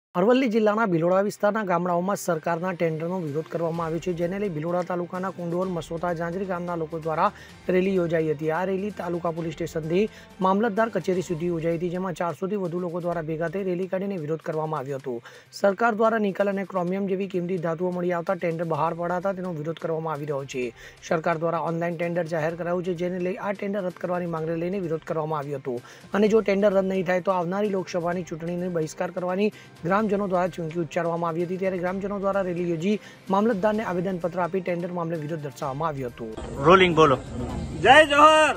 અરવલ્લી જિલ્લાના ભિલોડા વિસ્તારના ગામડાઓમાં સરકારના ટેન્ડરનો વિરોધ કરવામાં આવ્યો છે, જેને લઈ ભિલોડા તાલુકાના કુંડોલ, મસોતા, જાંજરી ગામના લોકો દ્વારા રેલી યોજાઈ હતી। આ રેલી તાલુકા પોલીસ સ્ટેશનથી મામલતદાર કચેરી સુધી યોજાઈ હતી, જેમાં 400થી વધુ લોકો દ્વારા ભેગા થઈ રેલી કાઢીને વિરોધ કરવામાં આવ્યો હતો। સરકાર દ્વારા નિકલ અને ક્રોમિયમ જેવી કિંમતી ધાતુઓ મળી આવતા ટેન્ડર બહાર પડાતા તેનો વિરોધ કરવામાં આવી રહ્યો છે। સરકાર દ્વારા ઓનલાઈન ટેન્ડર જાહેર કરાયું છે, જેને લઈ આ ટેન્ડર રદ કરવાની માંગને લઈને વિરોધ કરવામાં આવ્યો હતો અને જો ટેન્ડર રદ નહીં થાય તો આવનારી લોકસભાની ચૂંટણીનો બહિષ્કાર કરવાની ગ્રામજનો દ્વારા ચીમકી ઉચ્ચારવામાં આવી હતી। ત્યારે ગ્રામજનો દ્વારા રેલી યોજી મામલતદારને આવેદનપત્ર આપી ટેન્ડર મામલે વિરોધ દર્શાવવામાં આવ્યો હતો। રોલિંગ બોલો। જય જોહર।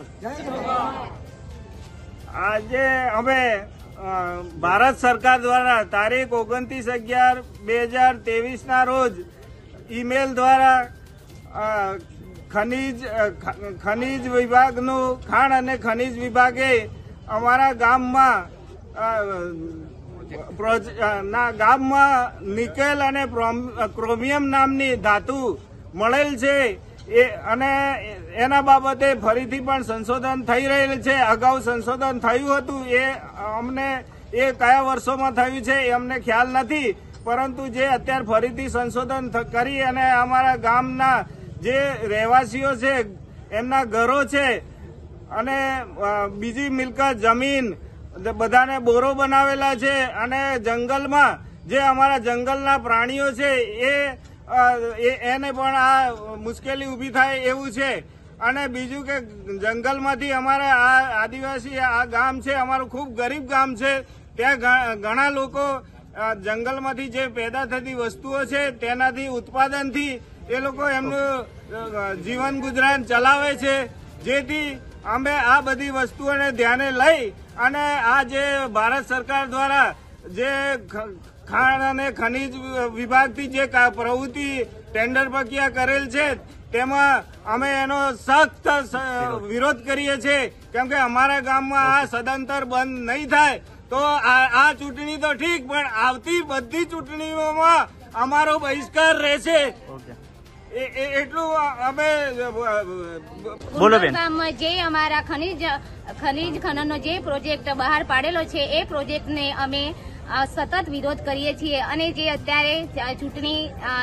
આજે અમે ભારત સરકાર દ્વારા તારીખ 29/11/2023 ના રોજ ઈમેલ દ્વારા ખનીજ વિભાગનું ખાણ અને ખનીજ વિભાગે અમારા ગામમાં નિકેલ અને ક્રોમિયમ નામની ધાતુ મળેલ છે અને એના બાબતે ફરીથી પણ સંશોધન થઈ રહેલ છે। અગાઉ સંશોધન થયું હતું, એ અમને કયા વર્ષોમાં થયું છે એ અમને ખ્યાલ નથી, પરંતુ જે અત્યારે ફરીથી સંશોધન કરી અને અમારા ગામના જે રહેવાસીઓ છે એમના ઘરો છે અને બીજી મિલકત જમીન બધાને બોરો બનાવેલા છે અને જંગલમાં જે અમારા જંગલના પ્રાણીઓ છે એને પણ આ મુશ્કેલી ઊભી થાય એવું છે। અને બીજું કે જંગલમાંથી અમારે આ આદિવાસી આ ગામ છે, અમારું ખૂબ ગરીબ ગામ છે, ત્યાં ઘણા લોકો જંગલમાંથી જે પેદા થતી વસ્તુઓ છે તેનાથી ઉત્પાદનથી એ લોકો એમનું જીવન ગુજરાન ચલાવે છે। જેથી અમે આ બધી વસ્તુઓને ધ્યાને લઈ અને આ જે ભારત સરકાર દ્વારા જે ખાણ અને ખનીજ વિભાગથી જે પ્રવૃત્તિ ટેન્ડર પ્રક્રિયા કરેલ છે તેમાં અમે એનો સખ્ત વિરોધ કરીએ છીએ, કેમ કે અમારા ગામમાં આ સદંતર બંધ નહીં થાય તો આ ચૂંટણી તો ઠીક, પણ આવતી બધી ચૂંટણીઓમાં અમારો બહિષ્કાર રહેશે એટલું અમે બોલો બેન। ગામમાં જે અમારા ખનીજ ખનનનો જે પ્રોજેક્ટ બહાર પાડેલો છે એ પ્રોજેક્ટને અમે સતત વિરોધ કરીએ છીએ અને જે અત્યારે ચૂંટણી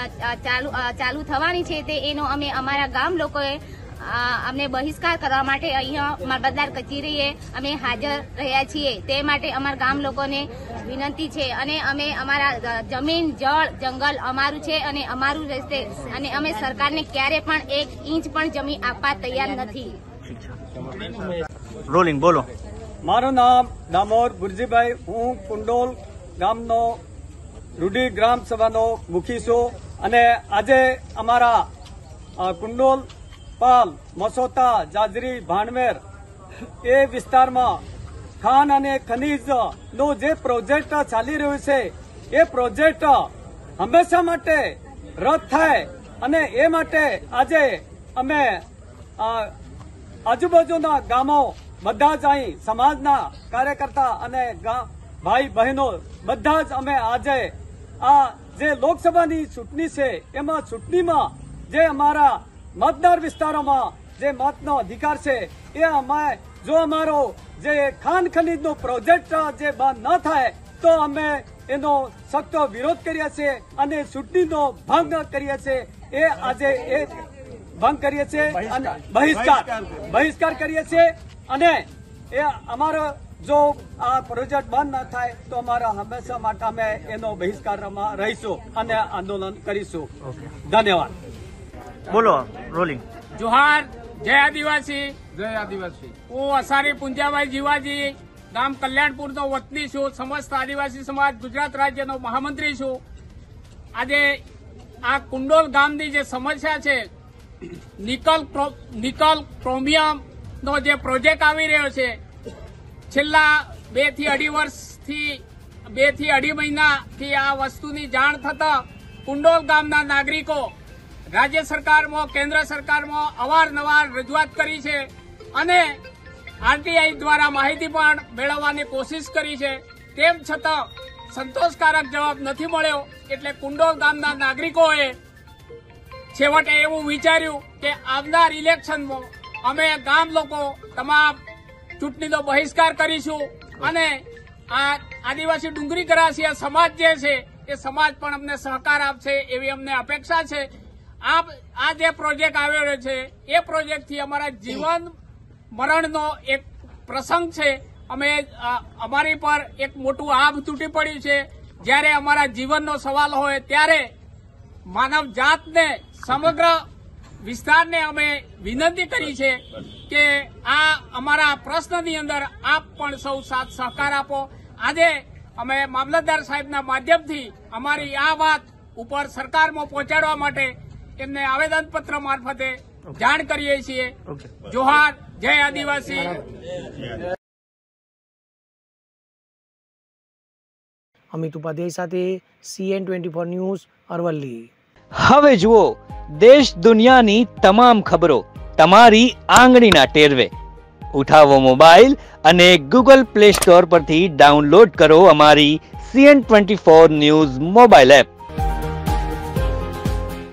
ચાલુ થવાની છે તે એનો અમે અમારા ગામ લોકોએ અમને બહિષ્કાર કરવા માટે અહીંયા મામલતદાર કચેરીએ અમે હાજર રહ્યા છીએ। તે માટે અમારા ગામ લોકોને વિનંતી છે અને અમે અમારા જમીન, જળ, જંગલ અમારું છે અને અમારું રહેશે અને અમે સરકારને ક્યારે પણ 1 ઇંચ પણ જમીન આપવા તૈયાર નથી। રોલિંગ બોલો। મારું નામ દામોર ગુરજીભાઈ, હું કુંડોલ ગામનો રૂડી ગ્રામ સભાનો મુખી છું અને આજે અમારા કુંડોલ, પાલ, મસોતા, જાજરી, ભાણવેર એ વિસ્તારમાં ખાણ અને ખનીજનો જે પ્રોજેક્ટ ચાલી રહ્યો છે એ પ્રોજેક્ટ હંમેશા માટે રદ થાય અને એ માટે આજે અમે આજુબાજુના ગામો બધા જ અહીં સમાજના કાર્યકર્તા અને ભાઈ બહેનો બધા જ અમે આજે આ જે લોકસભાની ચૂંટણી છે એમાં ચૂંટણીમાં જે અમારા મતદાર વિસ્તારોમાં જે મતનો અધિકાર છે એ અમે જો અમારો જે ખાણ ખનીજનો પ્રોજેક્ટ જે બંધ ન થાય તો અમે એનો સખ્ત વિરોધ કરીએ છીએ અને ચૂંટણીનો ભંગ કરીએ છીએ। એ આજે એ ભંગ કરીએ છીએ અને બહિષ્કાર કરીએ છીએ અને એ અમારો જો આ પ્રોજેક્ટ બંધ ન થાય તો અમારા હંમેશા માટે અમે એનો બહિષ્કારમાં રહીશું અને આંદોલન કરીશું। ધન્યવાદ। બોલો। રોલિંગ। જોહાર। જય આદિવાસી। જય આદિવાસી। હું અસારી પુંજાભાઈ જીવાજી, ગામ કલ્યાણપુરનો વતની છું, સમસ્ત આદિવાસી સમાજ ગુજરાત રાજ્યનો મહામંત્રી છું। આજે આ કુંડોલ ગામની જે સમસ્યા છે, નિકલ ક્રોમિયમનો જે પ્રોજેક્ટ આવી રહ્યો છે, છેલ્લા 2 થી 2.5 વર્ષથી 2 થી 2.5 મહિનાથી આ વસ્તુની જાણ થતા કુંડોલ ગામના નાગરિકો રાજ્ય સરકારમાં, કેન્દ્ર સરકારમાં અવારનવાર રજૂઆત કરી છે અને આરટીઆઈ દ્વારા માહિતી પણ મેળવવાની કોશિશ કરી છે, તેમ છતાં સંતોષકારક જવાબ નથી મળ્યો। એટલે કુંડોલ ગામના નાગરિકોએ છેવટે એવું વિચાર્યું કે આવનાર ઇલેક્શનમાં અમે ગામ લોકો તમામ ચૂંટણીનો બહિષ્કાર કરીશું અને આ આદિવાસી ડુંગરી ગરાસિયા સમાજ જે છે એ સમાજ પણ અમને સહકાર આપશે એવી અમને અપેક્ષા છે. આ જે પ્રોજેક્ટ આવેલો છે એ પ્રોજેક્ટથી અમારા જીવન મરણનો એક પ્રસંગ છે. અમારી પર એક મોટું આભ તૂટી પડ્યું છે. જ્યારે અમારા જીવનનો સવાલ હોય ત્યારે માનવ જાતને સમગ્ર વિસ્તારને અમે વિનંતી કરી છે કે આ અમારા પ્રશ્નની અંદર આપ પણ સૌ સાથ સહકાર આપો. આજે અમે મામલતદાર સાહેબના માધ્યમથી અમારી આ વાત ઉપર સરકારમાં પહોંચાડવા માટે એમને આવેદનપત્ર મારફતે જાણ કરીએ છીએ. જોહાર, જય આદિવાસી. અમિત ઉપાધ્યાય સાથે CN24 ન્યૂઝ, અરવલ્લી. હવે જુઓ દેશ દુનિયાની તમામ ખબરો તમારી આંગળીના ટેરવે. ઉઠાવો મોબાઈલ અને ગૂગલ પ્લે સ્ટોર પરથી ડાઉનલોડ કરો અમારી CN24 ન્યૂઝ મોબાઈલ એપ.